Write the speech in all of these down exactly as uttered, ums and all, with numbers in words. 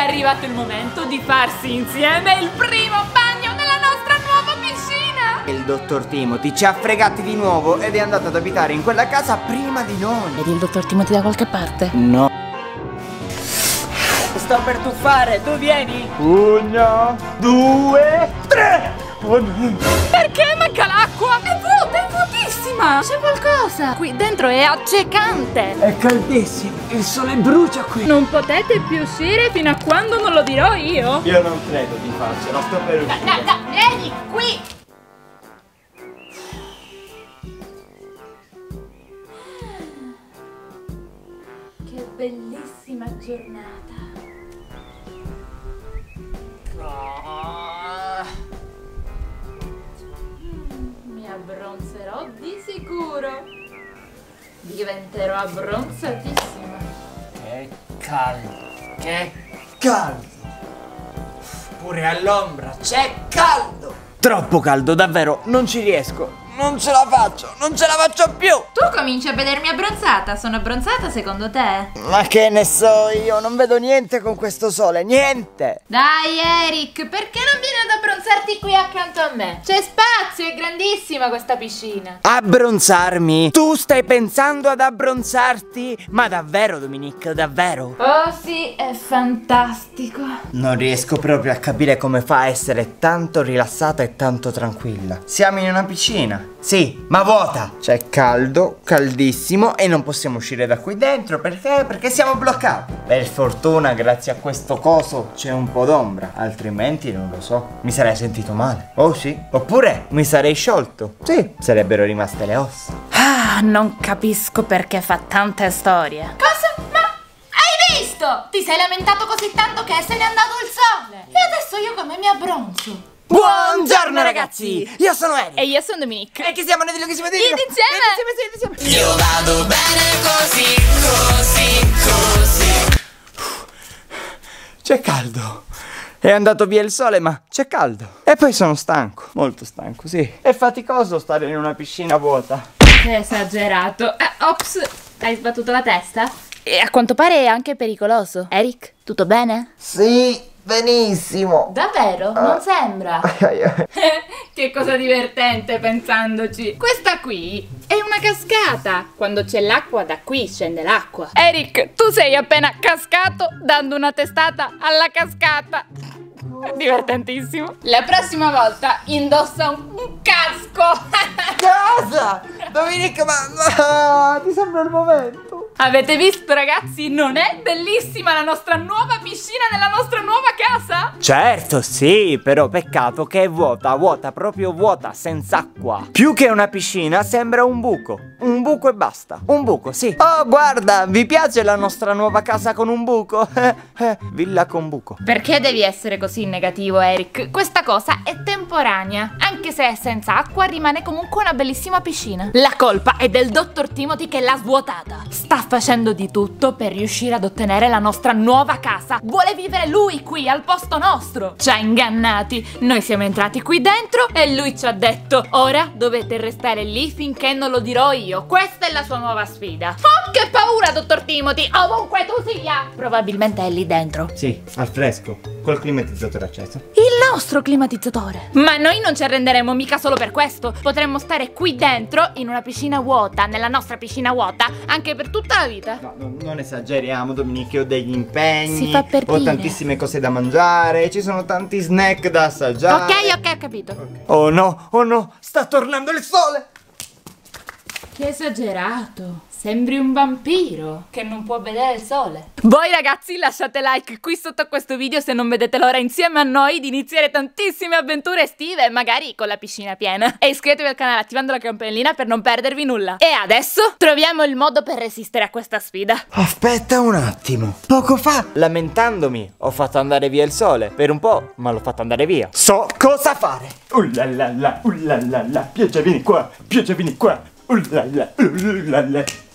arrivato il momento di farsi insieme il primo bagno nella nostra nuova piscina. Il dottor Timothy ci ha fregati di nuovo ed è andato ad abitare in quella casa prima di noi. Vedi il dottor Timothy da qualche parte? No. Sto per tuffare, tu vieni? Uno, due, tre. Oh, no. Perché manca l'acqua? È vuota, è vuotissima. C'è qualcosa. Qui dentro è accecante. È caldissimo, il sole brucia qui. Non potete più uscire fino a quando non lo dirò io. Io non credo di farcela, sto per uscire. No, no, vieni qui. Che bellissima giornata. Mi abbronzerò di sicuro. Diventerò abbronzatissima. Che caldo, che caldo. Pure all'ombra c'è caldo. Troppo caldo, davvero, non ci riesco. Non ce la faccio, non ce la faccio più. Tu cominci a vedermi abbronzata. Sono abbronzata secondo te? Ma che ne so io, non vedo niente con questo sole, niente. Dai Eric, perché non vieni ad abbronzarti qui accanto a me? C'è spazio, è grandissima questa piscina. Abbronzarmi? Tu stai pensando ad abbronzarti? Ma davvero, Dominique, davvero? Oh sì, è fantastico. Non riesco proprio a capire come fa a essere tanto rilassata e tanto tranquilla. Siamo in una piscina. Sì, ma vuota. C'è caldo, caldissimo e non possiamo uscire da qui dentro. Perché? Perché siamo bloccati. Per fortuna, grazie a questo coso c'è un po' d'ombra. Altrimenti non lo so, mi sarei sentito male. Oh sì. Oppure mi sarei sciolto. Sì, sarebbero rimaste le ossa. Ah, non capisco perché fa tante storie. Cosa? Ma hai visto? Ti sei lamentato così tanto che se n'è andato il sole. E adesso io come mi abbronzo? Buongiorno ragazzi, io sono Eric. E io sono Dominique. E che siamo noi che siamo di Ed insieme. Ed insieme, sì, insieme. Io vado bene così, così, così. C'è caldo. È andato via il sole, ma c'è caldo. E poi sono stanco, molto stanco, sì. È faticoso stare in una piscina vuota. Che esagerato. Eh, ops, hai sbattuto la testa? E a quanto pare è anche pericoloso. Eric, tutto bene? Sì, benissimo. Davvero? Non sembra. Ai, ai. Che cosa divertente pensandoci. Questa qui è una cascata. Quando c'è l'acqua, da qui scende l'acqua. Eric, tu sei appena cascato dando una testata alla cascata. È divertentissimo. La prossima volta indossa un, un casco. Cosa? Dominique, ma, ma ti sembra il momento? Avete visto ragazzi? Non è bellissima la nostra nuova piscina nella nostra nuova casa? Certo, sì, però peccato che è vuota, vuota, proprio vuota, senza acqua. Più che una piscina sembra un buco. Un buco e basta. Un buco, sì. Oh, guarda, vi piace la nostra nuova casa con un buco? Villa con buco. Perché devi essere così negativo, Eric? Questa cosa è temporanea. Anche se è senza acqua, rimane comunque una bellissima piscina. La colpa è del dottor Timothy che l'ha svuotata. Sta facendo di tutto per riuscire ad ottenere la nostra nuova casa. Vuole vivere lui qui al posto nostro. Ci ha ingannati. Noi siamo entrati qui dentro e lui ci ha detto: ora dovete restare lì finché non lo dirò io. Questa è la sua nuova sfida. Oh, che paura, dottor Timothy, ovunque tu sia. Probabilmente è lì dentro. Sì, al fresco, col climatizzatore acceso. Il nostro climatizzatore. Ma noi non ci arrenderemo mica solo per questo. Potremmo stare qui dentro in una piscina vuota, nella nostra piscina vuota, anche per tutta la vita. No, no, non esageriamo, Dominique, ho degli impegni. Si fa per Ho dire. tantissime cose da mangiare, ci sono tanti snack da assaggiare. Ok, ok, ho capito. Okay. Oh no, oh no, sta tornando il sole. Che esagerato. Sembri un vampiro che non può vedere il sole. Voi ragazzi lasciate like qui sotto a questo video se non vedete l'ora insieme a noi di iniziare tantissime avventure estive, magari con la piscina piena. E iscrivetevi al canale attivando la campanellina per non perdervi nulla. E adesso troviamo il modo per resistere a questa sfida. Aspetta un attimo. Poco fa, lamentandomi, ho fatto andare via il sole. Per un po', ma l'ho fatto andare via. So cosa fare. Ullalala, ullalala, pioggia vieni qua, pioggia vieni qua. Ullalala, ullalala.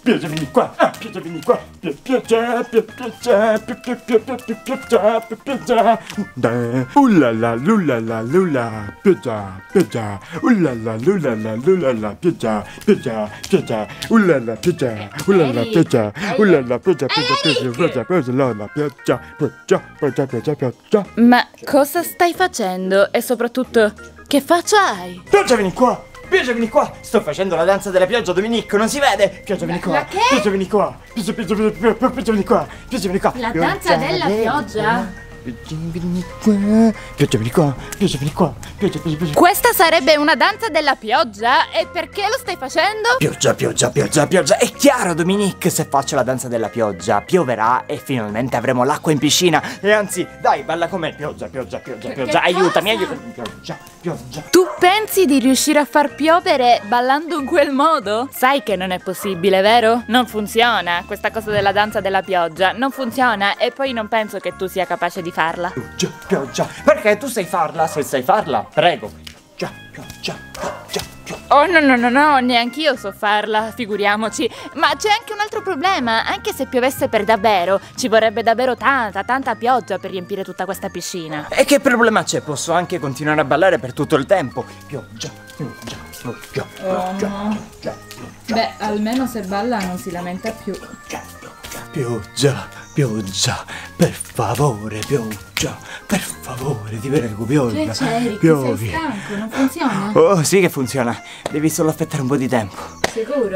pioggia vieni qua, ah, pioggia vieni qua, pioggia, pioggia, pioggia, pioggia, pioggia, pioggia, pioggia, ullala, lullala, lulla, pioggia, pioggia, ullala, lullala, lullala, pioggia, pioggia, pioggia, ullala, pioggia, ullala, pioggia, ullala, pioggia, pioggia, pioggia, pioggia, pioggia, lola, pioggia, pioggia, pioggia, pioggia, pioggia. Ma cosa stai facendo? E soprattutto, che faccia hai? Pioggia vieni qua! Pioggia vieni qua! Sto facendo la danza della pioggia, Dominique, non si vede? Pioggia vieni qua! La che? Pioggia vieni qua! Pioggia, pioggia, pioggia, pioggia vieni qua! Pioggia vieni qua! La Pioggia danza della vieni pioggia? qua. Pioggia vieni qua! Pioggia vieni qua! Pioggia vieni qua! Pioggia, pioggia, pioggia! Questa sarebbe una danza della pioggia? E perché lo stai facendo? Pioggia, pioggia, pioggia, pioggia! È chiaro, Dominique, se faccio la danza della pioggia, pioverà e finalmente avremo l'acqua in piscina. E anzi, dai, balla con me! Pioggia, pioggia, pioggia, Che- pioggia! che Aiutami, cosa? aiutami! Pioggia, pioggia! Tu pensi di riuscire a far piovere ballando in quel modo? Sai che non è possibile, vero? Non funziona, questa cosa della danza della pioggia non funziona e poi non penso che tu sia capace di farla. Pioggia, pioggia! Perché tu sai farla? Se sai farla, prego! Pioggia, pioggia, pioggia, pioggia! Oh no no no no, neanch'io so farla, figuriamoci. Ma c'è anche un altro problema, anche se piovesse per davvero, ci vorrebbe davvero tanta, tanta pioggia per riempire tutta questa piscina. E che problema c'è? Posso anche continuare a ballare per tutto il tempo. Pioggia, pioggia, pioggia, pioggia, pioggia, pioggia, Beh, almeno se balla non si lamenta più. pioggia, pioggia, per favore, pioggia, per favore, ti prego, pioggia. Che c'è, Eric? Piovi. Sei stanco? Non funziona? Oh, sì che funziona. Devi solo aspettare un po' di tempo. Sicuro?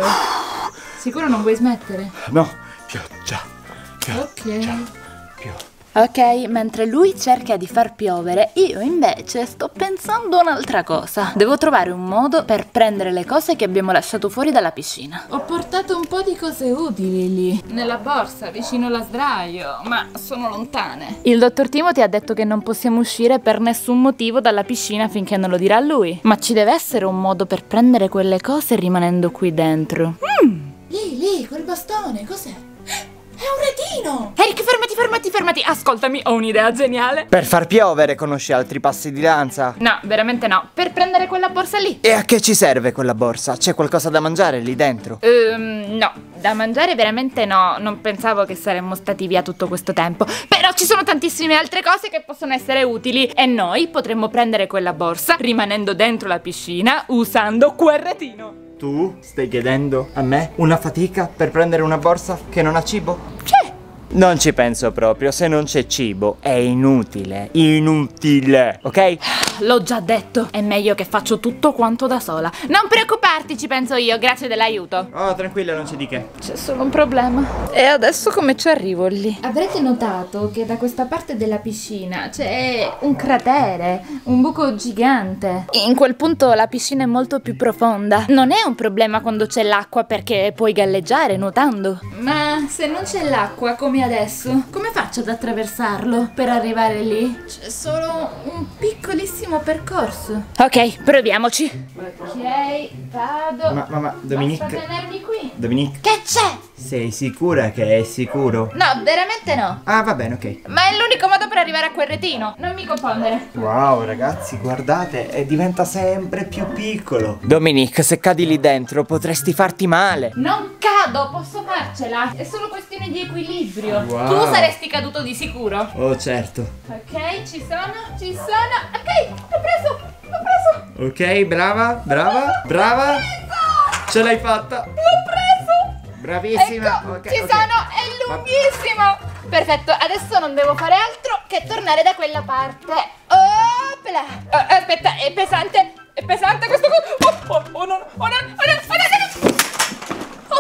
Sicuro non vuoi smettere? No, pioggia, pioggia, Ok. pioggia. Ok, mentre lui cerca di far piovere, io invece sto pensando un'altra cosa. Devo trovare un modo per prendere le cose che abbiamo lasciato fuori dalla piscina. Ho portato un po' di cose utili lì, nella borsa, vicino alla sdraio, ma sono lontane. Il dottor Timothy ha detto che non possiamo uscire per nessun motivo dalla piscina finché non lo dirà lui. Ma ci deve essere un modo per prendere quelle cose rimanendo qui dentro. Mm. Lì, lì, quel bastone, cos'è? È un retino! Eric, fermati, fermati, fermati! Ascoltami, ho un'idea geniale! Per far piovere conosci altri passi di danza? No, veramente no. Per prendere quella borsa lì. E a che ci serve quella borsa? C'è qualcosa da mangiare lì dentro? Ehm, no, da mangiare veramente no. Non pensavo che saremmo stati via tutto questo tempo. Però ci sono tantissime altre cose che possono essere utili. E noi potremmo prendere quella borsa rimanendo dentro la piscina usando quel retino. Tu stai chiedendo a me una fatica per prendere una borsa che non ha cibo? C'è! Non ci penso proprio, se non c'è cibo è inutile, inutile, ok? L'ho già detto, è meglio che faccio tutto quanto da sola. Non preoccuparti, ci penso io, grazie dell'aiuto. Oh, tranquilla, non c'è di che. C'è solo un problema. E adesso come ci arrivo lì? Avrete notato che da questa parte della piscina c'è un cratere, un buco gigante. In quel punto la piscina è molto più profonda. Non è un problema quando c'è l'acqua perché puoi galleggiare nuotando. Ma se non c'è l'acqua come adesso, come faccio ad attraversarlo per arrivare lì? C'è solo un piccolissimo percorso. Ok, proviamoci. Ok, vado. Ma, ma, ma, Dominique. Basta tenermi qui. Dominique, Che c'è? sei sicura che è sicuro? No, veramente no. Ah, va bene, ok. Ma è l'unico modo per arrivare a quel retino. Non mi confondere. Wow, ragazzi, guardate, e diventa sempre più piccolo. Dominique, se cadi lì dentro potresti farti male. Non cado, posso farcela. È solo questione di equilibrio. Wow. Tu saresti caduto di sicuro. Oh, certo. Ok, ci sono, ci sono. Ok, l'ho preso, l'ho preso. Ok, brava, brava, brava. Ce l'hai fatta. L'ho preso. Bravissima. Ecco, Ok, ci ok. sono, è lunghissimo. Perfetto, adesso non devo fare altro che tornare da quella parte. Opla. Oh, aspetta, è pesante, è pesante questo coso. Oh, oh, oh, no, oh, no, oh, no, oh, no. Oh,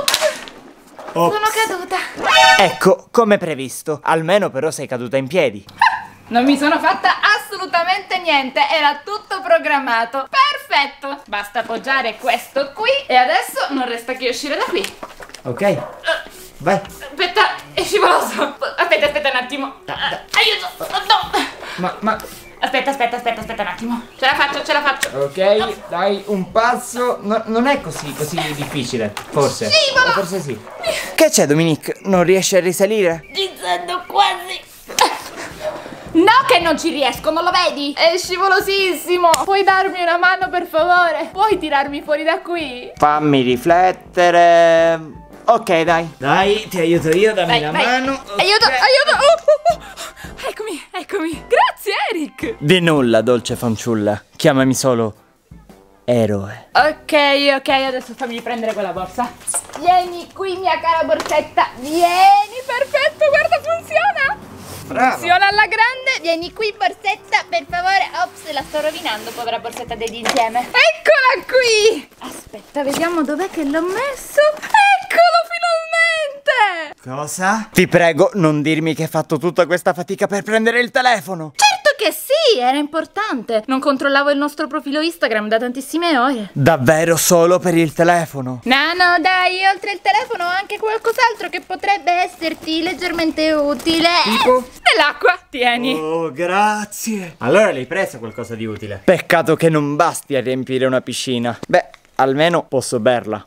Oh. sono caduta. Ecco, come previsto. Almeno però sei caduta in piedi. Non mi sono fatta assolutamente niente, era tutto programmato. Perfetto, basta appoggiare questo qui e adesso non resta che uscire da qui. Ok, vai. Aspetta, è scivoloso. Aspetta, aspetta un attimo. Ah, aiuto, no. Ma, ma... Aspetta, aspetta, aspetta, aspetta un attimo. Ce la faccio, ce la faccio. Ok, dai, un passo. No, non è così, così difficile. Forse. Scivola! O forse sì. Che c'è, Dominique? Non riesci a risalire? Ci sono quasi. No che non ci riesco, non lo vedi? È scivolosissimo. Puoi darmi una mano per favore? Puoi tirarmi fuori da qui? Fammi riflettere. Ok, dai. Dai, ti aiuto io, dammi Vai, la vai. mano. Aiuto, Ok. aiuto. Oh, oh, oh. Eccomi, eccomi. Grazie, Eric. Di nulla, dolce fanciulla. Chiamami solo eroe. Ok, ok, adesso fammi prendere quella borsa. Vieni qui, mia cara borsetta. Vieni, perfetto, guarda, funziona. Bravo. Funziona alla grande. Vieni qui, borsetta, per favore. Ops, la sto rovinando, povera borsetta dei insieme. Eccola qui. Aspetta, vediamo dov'è che l'ho messo. Eccolo, finalmente. Cosa? Ti prego, non dirmi che hai fatto tutta questa fatica per prendere il telefono. Certo che sì, era importante. Non controllavo il nostro profilo Instagram da tantissime ore. Davvero solo per il telefono? No, no, dai, oltre il telefono ho anche qualcos'altro che potrebbe esserti leggermente utile. Tipo? Dell'acqua, tieni. Oh, grazie. Allora l'hai preso qualcosa di utile. Peccato che non basti a riempire una piscina. Beh, almeno posso berla.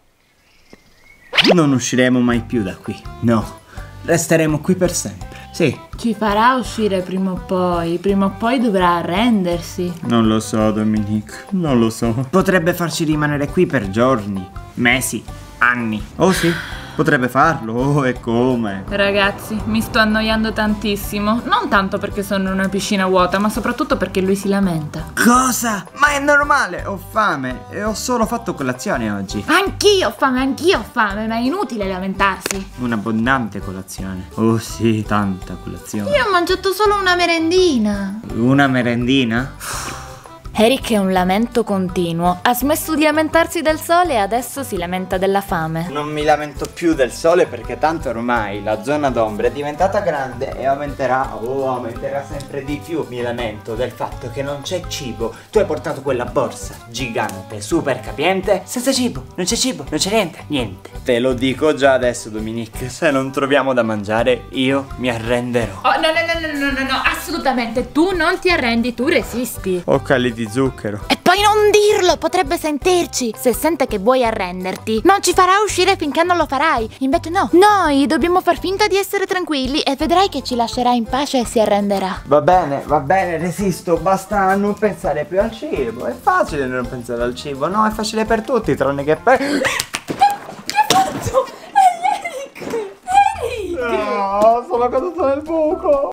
Non usciremo mai più da qui. No, resteremo qui per sempre. Sì. Ci farà uscire prima o poi. Prima o poi dovrà arrendersi. Non lo so, Dominique, non lo so. Potrebbe farci rimanere qui per giorni, mesi, anni. Oh sì, potrebbe farlo. Oh, e come? Ragazzi, mi sto annoiando tantissimo. Non tanto perché sono in una piscina vuota, ma soprattutto perché lui si lamenta. Cosa? Ma è normale, ho fame e ho solo fatto colazione oggi. Anch'io ho fame, anch'io ho fame, ma è inutile lamentarsi. Un'abbondante colazione. Oh sì, tanta colazione. Io ho mangiato solo una merendina. Una merendina? Eric è un lamento continuo. Ha smesso di lamentarsi del sole e adesso si lamenta della fame. Non mi lamento più del sole perché tanto ormai la zona d'ombra è diventata grande e aumenterà, oh, aumenterà sempre di più. Mi lamento del fatto che non c'è cibo. Tu hai portato quella borsa gigante, super capiente, senza cibo, non c'è cibo, non c'è niente, niente. Te lo dico già adesso, Dominique, se non troviamo da mangiare io mi arrenderò. Oh, no, no, no, no, no, no, no, assolutamente. Tu non ti arrendi, tu resisti. Ho cali di zucchero. E poi non dirlo, potrebbe sentirci. Se sente che vuoi arrenderti, non ci farà uscire finché non lo farai. Invece no, noi dobbiamo far finta di essere tranquilli e vedrai che ci lascerà in pace e si arrenderà. Va bene, va bene, resisto, basta non pensare più al cibo. È facile non pensare al cibo, no? È facile per tutti, tranne che per... Che faccio? Ehi, Eric! Eric! No, sono caduto nel buco.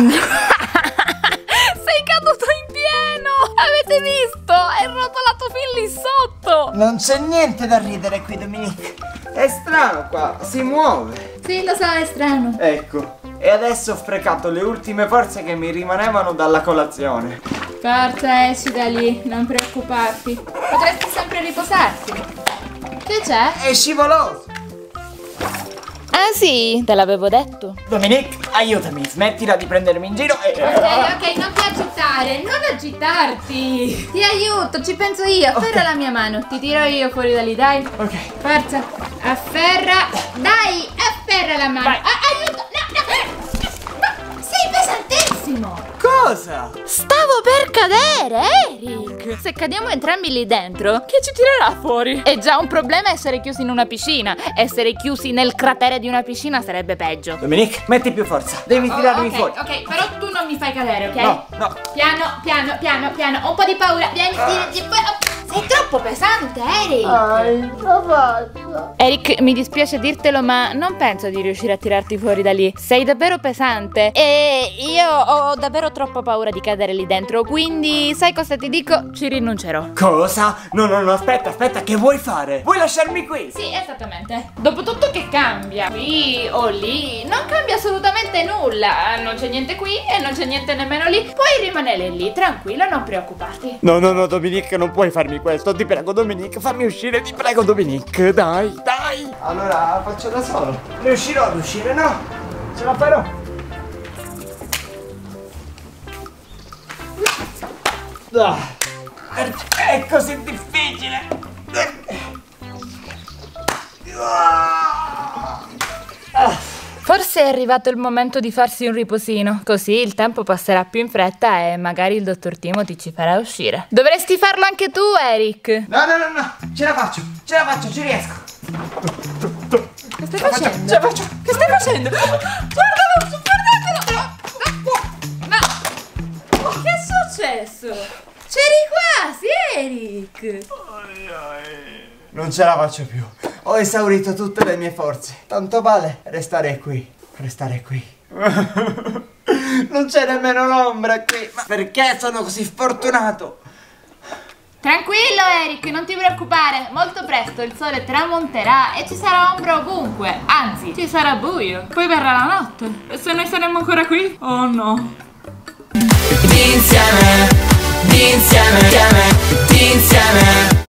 Sei caduto in pieno! Avete visto? È rotolato fin lì sotto! Non c'è niente da ridere qui, Dominique. È strano qua, si muove. Sì, lo so, è strano. Ecco, e adesso ho sprecato le ultime forze che mi rimanevano dalla colazione. Forza, esci da lì, non preoccuparti. Potresti sempre riposarti. Che c'è? È scivoloso. Ah sì, te l'avevo detto. Dominique, aiutami, smettila di prendermi in giro e... Ok, ok, non ti agitare, non agitarti. Ti aiuto, ci penso io. Afferra la mia mano, ti tiro io fuori da lì, dai. Ok. Forza, afferra. Dai, afferra la mano. Vai. Ah, aiuto, no, no. Ma sei pesantissimo. Cosa? Stavo per cadere, Eric. Se cadiamo entrambi lì dentro, che ci tirerà fuori? È già un problema essere chiusi in una piscina. Essere chiusi nel cratere di una piscina sarebbe peggio. Dominique, metti più forza, devi tirarmi ok, fuori. ok, però tu non mi fai cadere, ok? No, no. Piano, piano, piano, piano. Ho un po' di paura. Vieni, tirati fuori. Oh, sei troppo pesante, Eric. Dai, lo faccio. Eric, mi dispiace dirtelo, ma non penso di riuscire a tirarti fuori da lì. Sei davvero pesante e io ho davvero troppa paura di cadere lì dentro. Quindi, sai cosa ti dico? Ci rinuncerò. Cosa? No, no, no, aspetta, aspetta, che vuoi fare? Vuoi lasciarmi qui? Sì, esattamente. Dopotutto che cambia? Qui o lì? Non cambia assolutamente nulla. Non c'è niente qui e non c'è niente nemmeno lì. Puoi rimanere lì, tranquillo, non preoccuparti. No, no, no, Dominique, non puoi farmi questo. Ti prego, Dominique, fammi uscire, ti prego, Dominique. Dai, dai. Allora, faccio da solo. Riuscirò ad uscire, no? Ce la farò. Ah, perché è così difficile? Forse è arrivato il momento di farsi un riposino, così il tempo passerà più in fretta e magari il dottor Timothy ci farà uscire. Dovresti farlo anche tu, Eric. No, no, no, no, ce la faccio, ce la faccio, ci riesco. Che stai facendo? Ce la faccio. Che stai facendo? Guardalo, guardatelo! Ma che è successo? C'eri quasi, Eric! Non ce la faccio più. Ho esaurito tutte le mie forze. Tanto vale restare qui. Restare qui. Non c'è nemmeno l'ombra qui. Ma perché sono così fortunato? Tranquillo Eric, non ti preoccupare, molto presto il sole tramonterà e ci sarà ombra ovunque, anzi ci sarà buio, poi verrà la notte e se noi saremo ancora qui, oh no.